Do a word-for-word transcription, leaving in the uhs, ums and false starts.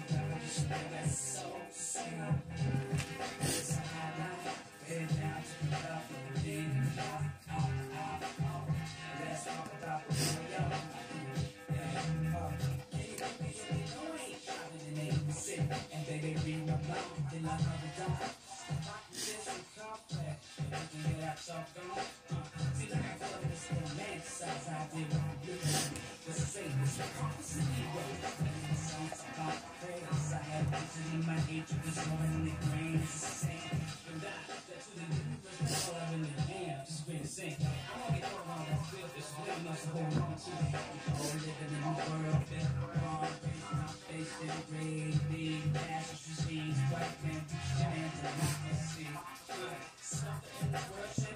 That's so sad. It's a hard life. Head down to the top of the day. Off, off, off, off. Let's talk about the real. Yeah, uh, baby, baby, you know I ain't trying to name the city. And baby, read my mouth, then I never die. This is complex. You can get that stuff gone. Uh, see, like I feel like this romanticize I did what I'm doing. Let's say this is opposite anyway. Songs about praise. I have visited my hatred this morning in the grain. It's the same. But that, that's who the universe, that's all I really am. Just been insane. I want to get all around that field. It's really enough to hold on to. Oh, living in the world, been wrong. Raising our face, been great. Big fascist regimes, white man, Christian and democracy. Something in the world.